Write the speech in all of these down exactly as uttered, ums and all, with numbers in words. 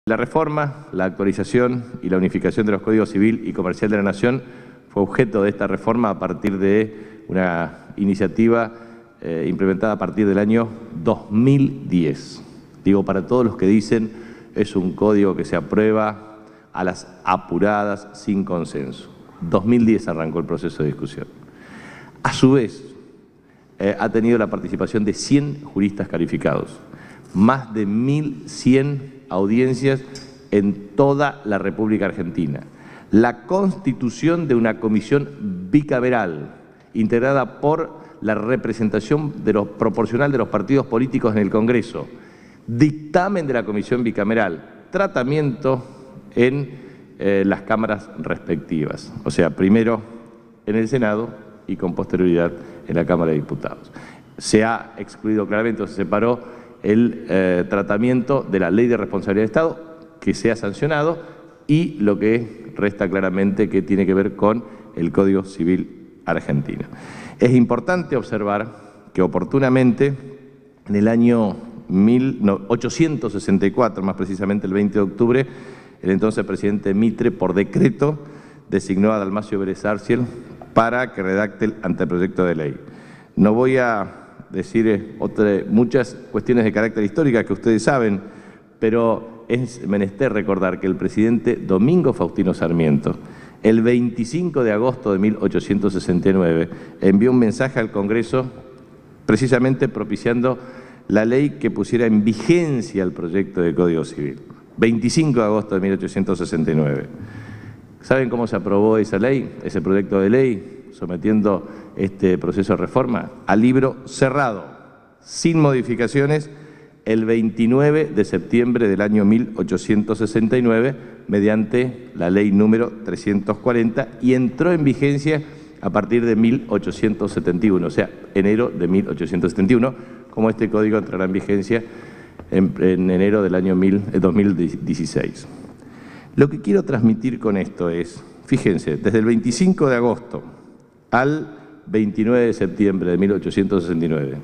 La reforma, la actualización y la unificación de los códigos civil y comercial de la Nación fue objeto de esta reforma a partir de una iniciativa eh, implementada a partir del año dos mil diez. Digo, para todos los que dicen es un código que se aprueba a las apuradas, sin consenso. dos mil diez arrancó el proceso de discusión. A su vez, eh, ha tenido la participación de cien juristas calificados, más de mil cien audiencias en toda la República Argentina, la constitución de una comisión bicameral integrada por la representación de los, proporcional de los partidos políticos en el Congreso, dictamen de la comisión bicameral, tratamiento en eh, las cámaras respectivas, o sea, primero en el Senado y con posterioridad en la Cámara de Diputados. Se ha excluido claramente, o se separó el eh, tratamiento de la Ley de Responsabilidad del Estado, que se ha sancionado, y lo que resta claramente que tiene que ver con el Código Civil argentino. Es importante observar que oportunamente en el año mil ochocientos sesenta y cuatro, más precisamente el veinte de octubre, el entonces presidente Mitre, por decreto, designó a Dalmacio Vélez Arfiel para que redacte el anteproyecto de ley. No voy a decir otra, muchas cuestiones de carácter histórico que ustedes saben, pero es menester recordar que el presidente Domingo Faustino Sarmiento, el veinticinco de agosto de mil ochocientos sesenta y nueve, envió un mensaje al Congreso precisamente propiciando la ley que pusiera en vigencia el proyecto de Código Civil. veinticinco de agosto de mil ochocientos sesenta y nueve. ¿Saben cómo se aprobó esa ley, ese proyecto de ley, sometiendo este proceso de reforma? Al libro cerrado, sin modificaciones, el veintinueve de septiembre del año mil ochocientos sesenta y nueve, mediante la ley número trescientos cuarenta, y entró en vigencia a partir de mil ochocientos setenta y uno, o sea, enero de mil ochocientos setenta y uno, como este código entrará en vigencia en, en enero del año mil, eh, dos mil dieciséis. Lo que quiero transmitir con esto es, fíjense, desde el veinticinco de agosto al veintinueve de septiembre de mil ochocientos sesenta y nueve,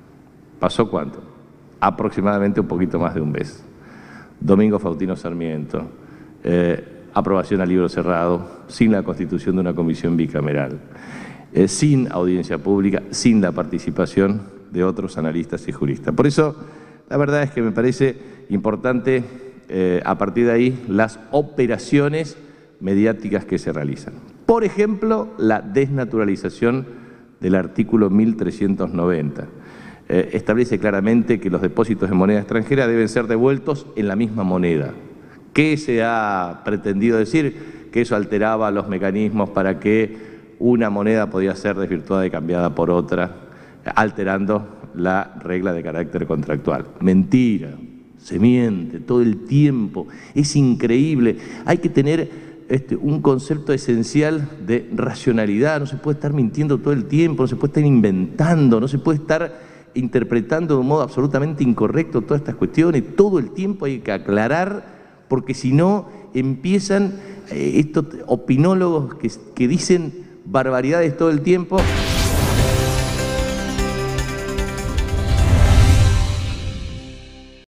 ¿pasó cuánto? Aproximadamente un poquito más de un mes. Domingo Faustino Sarmiento, eh, aprobación al libro cerrado, sin la constitución de una comisión bicameral, eh, sin audiencia pública, sin la participación de otros analistas y juristas. Por eso, la verdad es que me parece importante, eh, a partir de ahí, las operaciones mediáticas que se realizan. Por ejemplo, la desnaturalización del artículo mil trescientos noventa. Eh, establece claramente que los depósitos de moneda extranjera deben ser devueltos en la misma moneda. ¿Qué se ha pretendido decir? Que eso alteraba los mecanismos para que una moneda podía ser desvirtuada y cambiada por otra, alterando la regla de carácter contractual. Mentira, se miente todo el tiempo, es increíble. Hay que tener Este, un concepto esencial de racionalidad, no se puede estar mintiendo todo el tiempo, no se puede estar inventando, no se puede estar interpretando de un modo absolutamente incorrecto todas estas cuestiones, todo el tiempo hay que aclarar, porque si no empiezan eh, estos opinólogos que, que dicen barbaridades todo el tiempo.